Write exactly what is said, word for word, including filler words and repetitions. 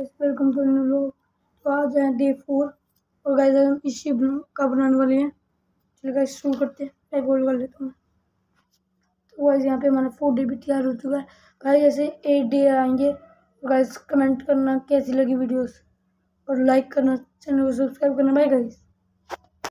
Welcome to new लोग। तो आज है डे फोर और गाइस हम इस शिप का बनाने वाले हैं। चलिए गाइस शुरू करते हैं। टाइप होल्ड कर लेता हूँ। तो गाइस यहाँ पे हमारा फोर डे भी तैयार हो चुका है। गाइस ऐसे एट डे आएंगे। और गाइस कमेंट करना कैसी लगी वीडियोस और लाइक करना, चैनल को सब्सक्राइब करना। Bye guys.